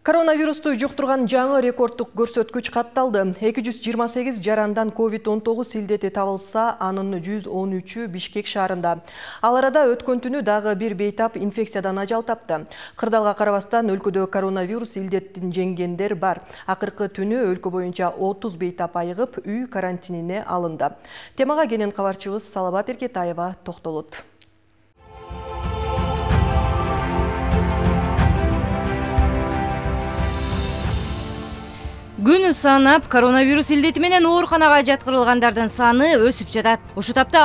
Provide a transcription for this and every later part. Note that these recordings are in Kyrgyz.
Коронавирусту жуктурган жаңы рекордтук көрсөткүч катталды. 228 жарандан COVID-19 илдети табылса, анын 113-ү Бишкек шаарында. Ал арада өткөн түнү дагы бир бейтап инфекциядан ажал тапты. Кырдаалга карабастан өлкөдө коронавирус илдеттин жеңгендер бар. Акыркы түнү өлкө боюнча 30 бейтап айыгып, үй карантинине алынды. Темага кенен кабарчыбыз Салабат Эркетаева токтолот. Күнү санап, коронавирус илдети менен ооруканага жаткырылгандардын саны өсүп жатат. Ушул тапта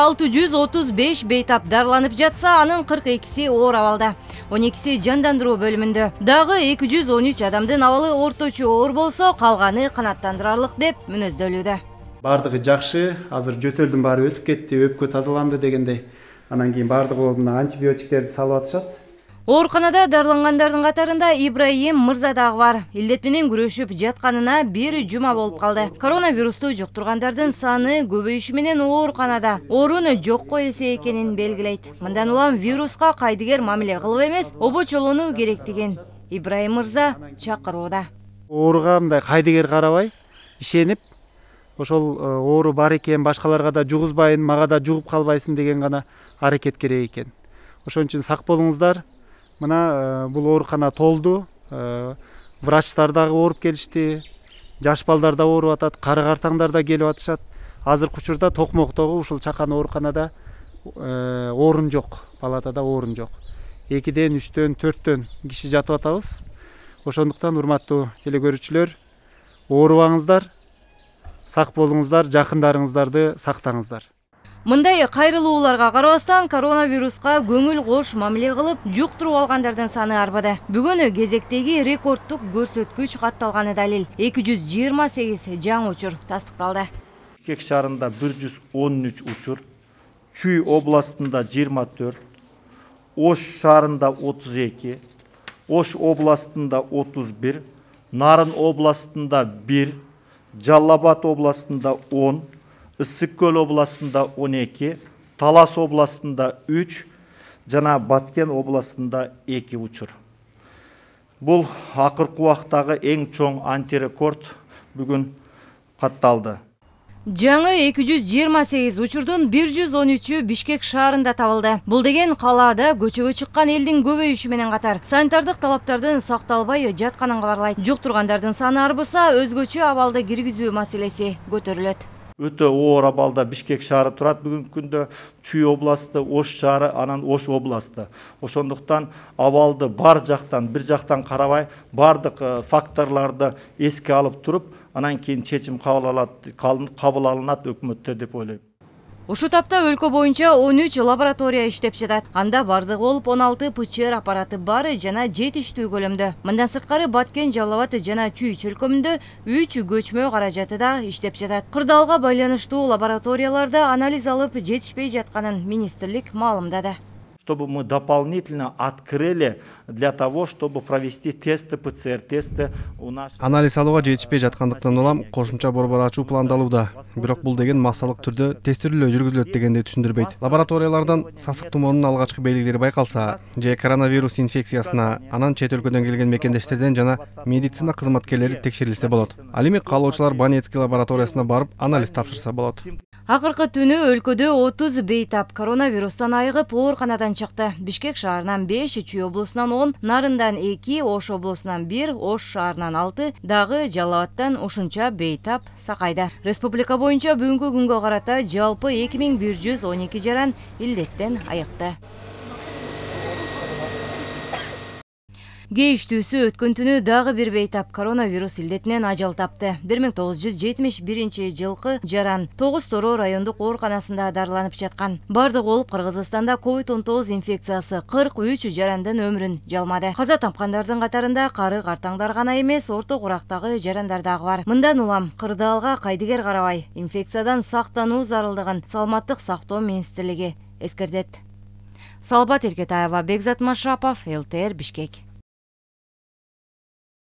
635 бейтап дарыланып жатса, анын 42си оор абалда, 12си жандандыруу бөлүмүндө. Дагы 213 адамдын абалы орточо оор болсо, калганы канааттандырарлык деп мүнөздөлүүдө. Бардыгы жакшы, азыр жөтөлдүн баары өтүп кетти, өпкө тазаланды дегендей. Анан кийин бардыгы антибиотиктерди салып атышат. Ооруканада дарылангандардын катарында Ибраим мырза дагы бар. Илдет менен күрөшүп жатканына бир жума болуп калды. Коронавирусту жуктургандардын саны көбөйүшү менен ооруканада ооруну жокко эсе экенин белгилейт. Мындан улам вируска кайдыгер мамиле кылып эмес, обочолонуу керектигин Ибраим мырза чакырууда. Ооруга мындай кайдыгер карабай, ишенип, ошол оору бар экен, башкаларга да жугузбайын, мага да жугуп калбайсың деген гана аракет керек экен. Ошон үчүн сак болуңуздар. Мына бул оорукана толду, врачтар дагы ооруп келишти, жаш балдар да ооруп атат, кары картаңдар да келип атышат. Азыркы учурда Токмоктогу ушул чакан ооруканада орун жок, палатада орун жок. 2ден, 3дөн, 4дөн киши жатып атабыз. Ошондуктан урматтуу телекөрүүчүлөр, оорубаңыздар, сак болуңуздар, жакындарыңыздарды сактаңыздар. Мындай кайрылууларга карабастан коронавируска көңүл кош мамиле кылып, жуктуруп алгандардын саны арбады. Бүгүн кезектеги рекордтук көрсөткүч катталганы далил. 228 жаңы учур тастыкталды. Бишкек шаарында 113 учур, Чүй областында 24, Ош шаарында 32, Ош областында 31, Нарын областында 1, Жалал Абад областында 10, Ысык Көл областында 12, Талас областында 3, жана Баткен областында 2 учур. Бул акыркы убактагы эң чоң антирекорд бүгүн катталды. Жаңы 228 учурдун 113-ү Бишкек шаарында табылды. Бул деген калаада көчөгө чыккан элдин көбөйүшү менен катар санитардык талаптардын сакталбай жатканын кабарлайт. Жуктургандардын саны арбыса, өзгөчө абалды киргизүү маселеси көтөрүлөт. Өтө оор абалда Бишкек шаары турат бүгүнкү күндө. Чүй областы, Ош шаары, анан Ош областы. Ошондуктан абалды бар жактан, бир жактан карабай, бардык факторлорду эске алып туруп, анан кийин чечим кабыл алынат өкмөттө деп ойлойм. Ушул тапта өлкө боюнча 13 лаборатория иштеп жатат. Анда бардыгы болуп 16 ПЧР аппараты бар жана жетиштүү көлөмдө. Мындан сырткары Баткен, Жалал Абад жана Чүй чөлкөмүндө 3 көчмө каражаты да иштеп жатат. Кырдаалга байланыштуу лабораторияларда анализ алып жетишпей жатканын министрлик маалымдады. Чтобы мы дополнительно открыли для того, чтобы провести тесты, ПЦР-тесты у нас. Анализ алууга жетишпей жаткандыктан улам кошумча борбор ачуу пландалууда. Бирок бул деген массалык түрдө тестирүүлөр жүргүзүлөт дегенди түшүндүрбөйт. Лабораториялардан сасык тумоонун алгачкы белгилери байкалса, же коронавирус инфекциясына анан чет өлкөдөн келген мекендештерден жана медицина кызматкерлери текшерилсе болот. Ал эми каалоочулар Банецкий лабораториясына барып анализ тапшырса болот. Акыркы түнү өлкөдө 30 бейтап коронавирустан айыгып ооруканадан чыкты. Бишкек шаарынан 5, Чүй облусунан 10, Нарындан 2, Ош облусунан 1, Ош шаарынан 6, дагы Жалал Абадтан ушунча бейтап сакайда. Республика боюнча бүгүнкү күнгө карата жалпы 2112 жаран илдеттен айыкты. Кейиштүүсү өткөн түнү дагы бир бейтап коронавирус илдетинен ажал тапты. 1971 жылкы жаран 9 Тороо райондук ооруканасында дарыланып жаткан. Бардыгы болуп Кыргызстанда COVID-19 инфекциясы 43 жарандын өмүрүн жалмады. Каза тапкандардын катарында кары картаңдар гана эмес, орто курактагы жарандар дагы бар. Мындан улам кырдаалга кайдыгер карабай, инфекциядан сактануу зарылдыгын Саламаттык сактоо министрлиги эскертет. Салабат Эркетаева, Бекзат Машрапов, ЛТР, Бишкек.